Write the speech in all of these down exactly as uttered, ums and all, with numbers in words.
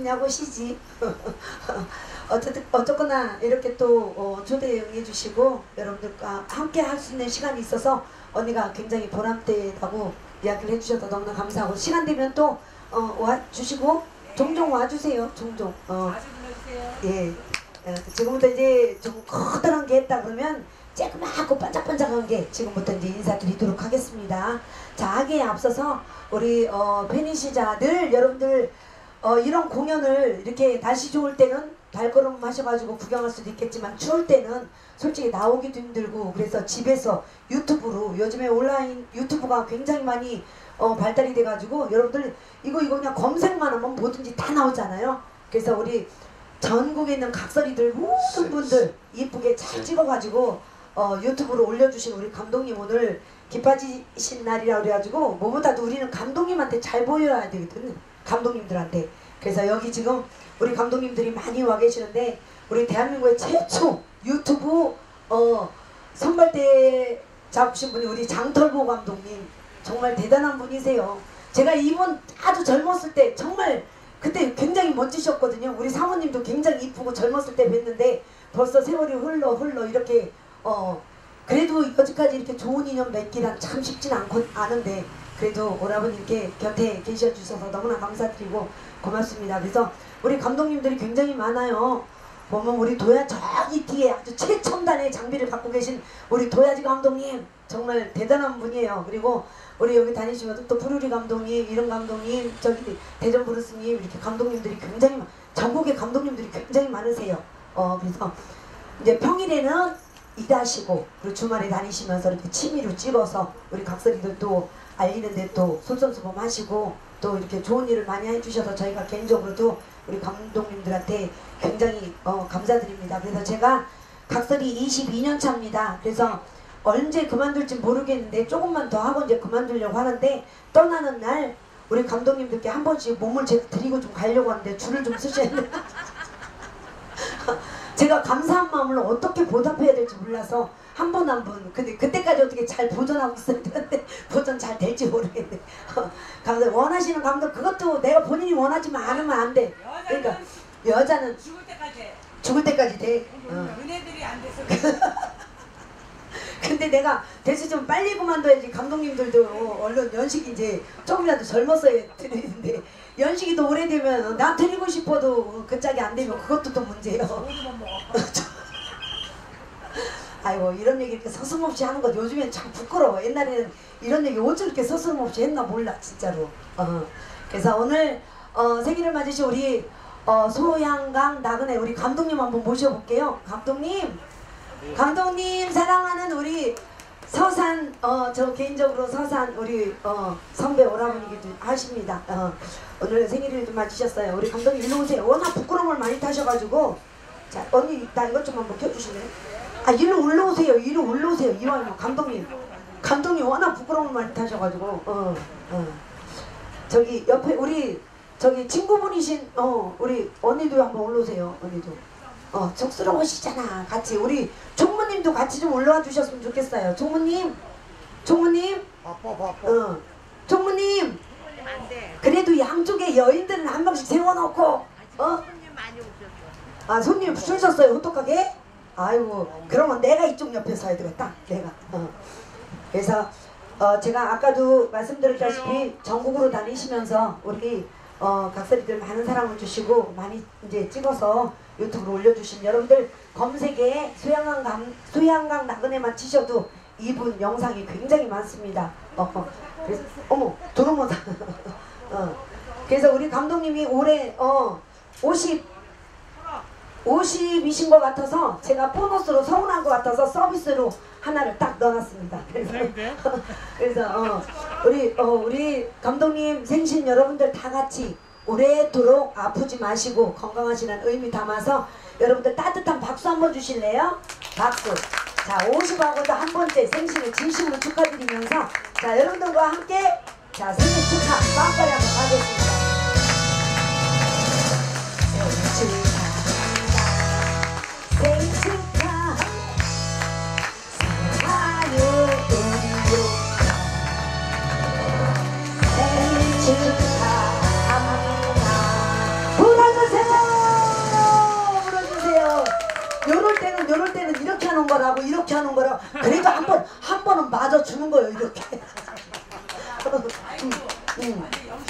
싶냐고 시지. 어쨌든 어쨌거나 이렇게 또 어, 초대에 응해주시고 여러분들과 함께 할 수 있는 시간이 있어서 언니가 굉장히 보람되다고 이야기를 해주셔서 너무나 감사하고, 시간 되면 또 어, 와주시고 종종 와주세요. 종종. 어. 예. 지금부터 이제 좀 커다란 게 했다 그러면 쬐그맣고 반짝반짝한 게 지금부터 이제 인사드리도록 하겠습니다. 자, 하기에 앞서서 우리 어, 팬이시자 늘 여러분들 어, 이런 공연을 이렇게 날씨 좋을 때는 발걸음 하셔가지고 구경할 수도 있겠지만 추울 때는 솔직히 나오기도 힘들고, 그래서 집에서 유튜브로, 요즘에 온라인 유튜브가 굉장히 많이 어, 발달이 돼가지고 여러분들 이거 이거 그냥 검색만 하면 뭐든지 다 나오잖아요. 그래서 우리 전국에 있는 각설이들 모든 분들 이쁘게 잘 찍어가지고 어, 유튜브로 올려주신 우리 감독님 오늘 기빠지신 날이라 그래가지고 뭐보다도 우리는 감독님한테 잘 보여야 되거든, 감독님들한테. 그래서 여기 지금 우리 감독님들이 많이 와 계시는데, 우리 대한민국의 최초 유튜브 어, 선발대 잡으신 분이 우리 장털보 감독님, 정말 대단한 분이세요. 제가 이분 아주 젊었을 때 정말 그때 굉장히 멋지셨거든요. 우리 사모님도 굉장히 이쁘고 젊었을 때 뵀는데 벌써 세월이 흘러 흘러 이렇게 어 그래도 여기까지 이렇게 좋은 인연 맺기란 참 쉽진 않고 않은데, 그래도 오라버님께 곁에 계셔 주셔서 너무나 감사드리고 고맙습니다. 그래서 우리 감독님들이 굉장히 많아요. 보면 우리 도야 저기 뒤에 아주 최첨단의 장비를 갖고 계신 우리 도야지 감독님 정말 대단한 분이에요. 그리고 우리 여기 다니시면서 또 푸르리 감독님, 이런 감독님, 저기 대전 브루스님, 이렇게 감독님들이 굉장히 전국의 감독님들이 굉장히 많으세요. 어 그래서 이제 평일에는 일하시고 그리고 주말에 다니시면서 이렇게 취미로 찍어서 우리 각설이들도 알리는데 또 솔선수범하시고 또 이렇게 좋은 일을 많이 해주셔서 저희가 개인적으로도 우리 감독님들한테 굉장히 어, 감사드립니다. 그래서 제가 각설이 이십이 년 차입니다. 그래서 언제 그만둘지 모르겠는데 조금만 더 하고 이제 그만두려고 하는데, 떠나는 날 우리 감독님들께 한 번씩 몸을 제가 드리고 좀 가려고 하는데 줄을 좀 쓰셔야 돼요. 제가 감사한 마음을 어떻게 보답해야 될지 몰라서 한 분 한 분, 근데 그때까지 어떻게 잘 보존하고 있어야 되는데 보존 잘 될지 모르겠네. 감독 원하시는 감독, 그것도 내가 본인이 원하지만 않으면 안 돼. 그러니까 여자는 죽을 때까지 해. 죽을 때까지 돼. 어. 은혜들이 안 돼서. 근데 내가 대신 좀 빨리 그만둬야지. 감독님들도 얼른 연식이 이제 조금이라도 젊었어야 드리는데 연식이 더 오래되면 나 드리고 싶어도 그 짝이 안 되면 그것도 또 문제예요. 아이고, 이런 얘기 이렇게 서슴없이 하는 거 요즘엔 참 부끄러워. 옛날에는 이런 얘기 어쩜 이렇게 서슴없이 했나 몰라 진짜로. 어. 그래서 오늘 어, 생일을 맞으신 우리 어, 소양강 나그네 우리 감독님 한번 모셔볼게요. 감독님, 감독님 사랑하는 우리 서산, 어, 저 개인적으로 서산 우리 어, 선배 오라버니기도 하십니다. 어, 오늘 생일을 좀 맞으셨어요. 우리 감독님 일로 오세요. 워낙 부끄러움을 많이 타셔가지고. 자, 언니 나 이것 좀 한번 켜주실래요? 아, 일로 올라오세요. 일로 올라오세요. 이왕이면 감독님. 감독님 워낙 부끄러움을 많이 타셔가지고. 어, 어. 저기 옆에 우리 저기 친구분이신 어 우리 언니도 한번 올라오세요. 언니도. 어, 쑥스러우시잖아. 같이 우리 총무님도 같이 좀 올라와 주셨으면 좋겠어요. 총무님, 총무님. 바빠 바빠. 어, 총무님. 그래도 양쪽에 여인들은 한 명씩 세워놓고. 어? 손님 많이 오셨어. 아, 손님 줄 섰어요, 호떡하게? 아이고, 그러면 내가 이쪽 옆에 서야 되겠다. 내가. 어. 그래서 어, 제가 아까도 말씀드렸다시피 전국으로 다니시면서 우리 어, 각설이들 많은 사랑을 주시고 많이 이제 찍어서 유튜브로 올려주신 여러분들 검색에 소양강, 감, 소양강 나그네만 치셔도 이분 영상이 굉장히 많습니다. 어, 어. 그래서, 어머, 도로모다. 어. 그래서 우리 감독님이 올해 어, 오십 오십이신 것 같아서 제가 보너스로 서운한 것 같아서 서비스로 하나를 딱 넣어놨습니다. 그래서, 그래서 어, 우리 어, 우리 감독님 생신 여러분들 다 같이 오래도록 아프지 마시고 건강하시는 의미 담아서 여러분들 따뜻한 박수 한번 주실래요? 박수. 자, 오십하고도 한 번째 생신을 진심으로 축하드리면서 자, 여러분들과 함께 자, 생일 축하 빵빠리 한번 가겠습니다. 생일 축하 사랑하는 우리 생일 축하합니다. 불안은 나는 이럴 때는 이렇게 하는 거라고 이렇게 하는 거라고 그래도 한 번 한 번은 맞아 주는 거예요 이렇게. 음, 음.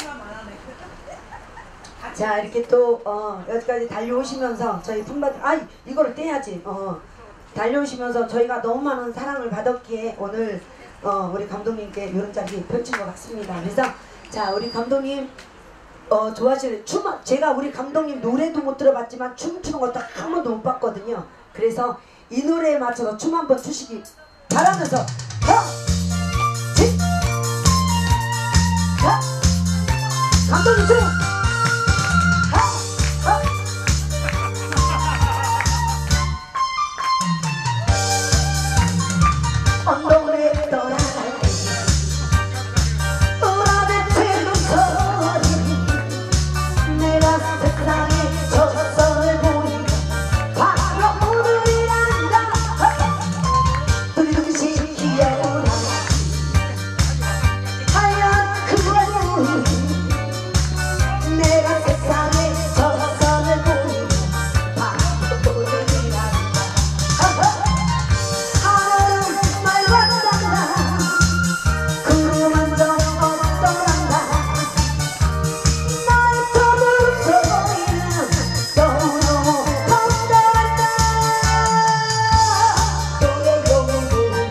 자 이렇게 또 어, 여기까지 달려오시면서 저희 품받 아 이거를 떼야지. 어, 달려오시면서 저희가 너무 많은 사랑을 받았기에 오늘 어, 우리 감독님께 이런 자리 펼친 것 같습니다. 그래서 자 우리 감독님 어, 좋아하시는 춤 제가 우리 감독님 노래도 못 들어봤지만 춤추는 것도 한 번도 못 봤거든요. 그래서 이 노래에 맞춰서 춤 한번 추시기 바라면서 하! 지! 하! 감독님 춤! 하! 하! 언덕에 떠나 오라대치는 소리 내가 세상에 젖선을 보니 바로 오늘이란다 두리두리시 기어오라 하얀 그 얼굴 내가 세상에 젖선을 보니 바로 오늘이란다 하늘은 맑았단다 구름은 저 없더란다 나의 꿈을 소리는 너무 험담한다 너의 영웅을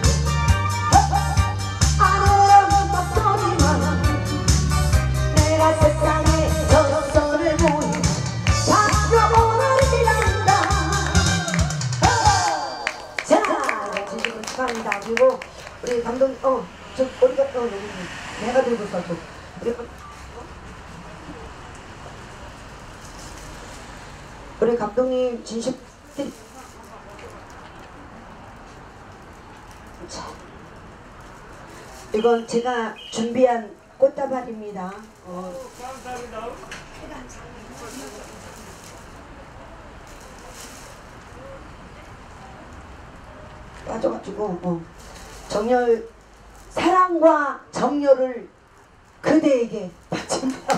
아무런 목소리만 내가 세상에 젖선을 보니 바로 오늘이란다. 자, 네, 진심으로 축하합니다. 그리고 우리 감독님, 어, 저 어디가, 어, 여기 내가 들고 있어, 저. 우리, 감- 우리 감독님 진심. 자, 이건 제가 준비한 꽃다발입니다. 어. 빠져가지고 어. 정열 사랑과 정열을 그대에게 바친다.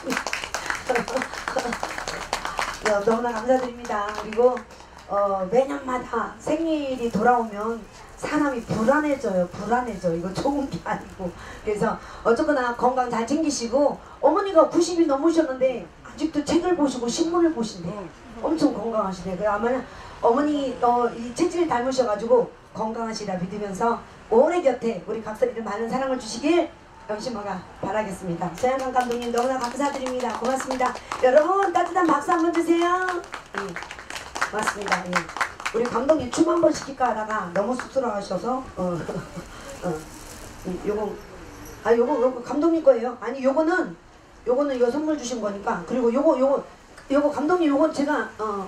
네, 너무나 감사드립니다. 그리고 어, 매년마다 생일이 돌아오면 사람이 불안해져요. 불안해져. 이거 좋은 게 아니고. 그래서 어쨌거나 건강 잘 챙기시고 어머니가 구십이 넘으셨는데 아직도 책을 보시고 신문을 보신대. 엄청 건강하시대. 그 아마 어머니 어, 이 체질 닮으셔가지고 건강하시라 믿으면서 오래 곁에 우리 각설이를 많은 사랑을 주시길 염심아가 바라겠습니다. 최양강 감독님 너무나 감사드립니다. 고맙습니다. 여러분 따뜻한 박수 한번 주세요. 예, 고맙습니다. 예. 우리 감독님 춤 한번 시킬까 하다가 너무 쑥스러워하셔서 어, 어, 음, 요거 아 요거 요거 감독님 거예요. 아니 요거는 요거는 이거 선물 주신 거니까. 그리고 요거 요거 요거 감독님 요건 제가 어,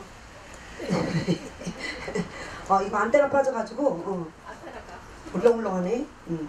어 이거 안테나 빠져가지고 어, 울렁울렁하네. 음.